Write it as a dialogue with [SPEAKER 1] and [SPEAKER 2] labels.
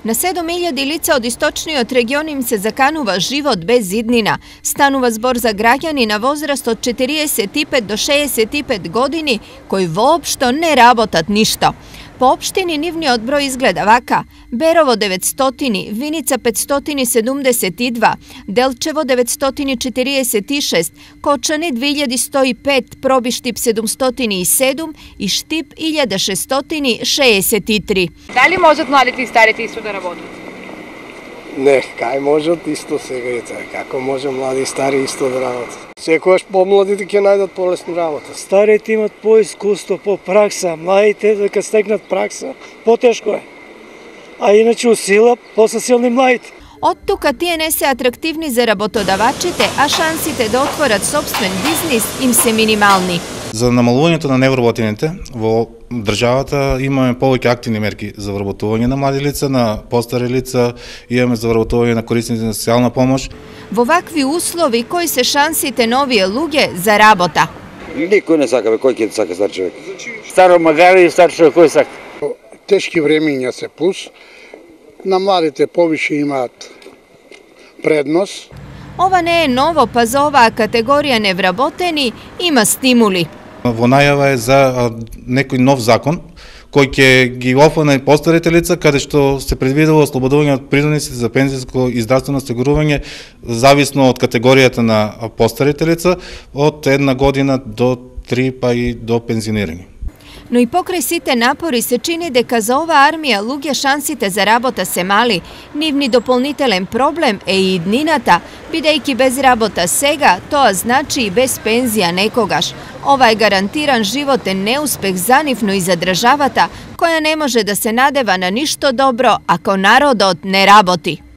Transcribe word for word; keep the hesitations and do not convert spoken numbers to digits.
[SPEAKER 1] Na sedam hiljada lica od istočnije od regionim se zakanuva život bez idnina. Stanuva zbor za građani na возраст od četrdeset pet do šezdeset pet godini koji uopšto ne rabotat ništa. Po opštini nivni odbroj izgleda vaka: Berovo devetsto, Vinica petsto sedamdeset dva, Delčevo devetsto četrdeset šest, Kočani dve hiljade sto pet, Probištip sedamsto sedam i Štip hiljada šeststo šezdeset tri.
[SPEAKER 2] Da li možат mladите i starите isto da работат?
[SPEAKER 3] Не, кај можат исто сега и така. Како може млади и стари исто да работат? Секојаш помладите ќе најдат полесно работа.
[SPEAKER 4] Старите имат по-искуство, по-пракса, младите дека стекнат пракса, потешко е. А иначе у сила, по-силни младите.
[SPEAKER 1] Od tuka tije ne se atraktivni za работодавачите, а шансите да отворат собствен бизнис им се минимални.
[SPEAKER 5] За намалувањето на невработените во државата имаме повеќе активни мерки за вработување на млади лица, на постари лица, имаме за вработување на корисници на социјална помош.
[SPEAKER 1] Во вакви услови кои се шансите на овие луѓе за работа?
[SPEAKER 6] Никој не сака, бе, кој ќе сака стар човек?
[SPEAKER 4] Старо магари и стар човек, кој сака?
[SPEAKER 3] Тешки времења се плюс, на младите повише имаат предност.
[SPEAKER 1] Ова не е ново, па за оваа категорија невработени има стимули.
[SPEAKER 5] Во најава е за некој нов закон кој ќе ги офане постарите лица, каде што се предвидело ослободување од придонеси за пензијско и здравствено осигурување зависно од категоријата на постарите лица од една година до три, па и до пензионирање.
[SPEAKER 1] Но и покрај сите напори се чини дека за ова армија луѓе шансите за работа се мали. Нивни дополнителен проблем е и иднината, бидејќи без работа сега, тоа значи и без пензија некогаш. Ова е гарантиран животен неуспех за нив, но и за државата, која не може да се надева на ништо добро ако народот не работи.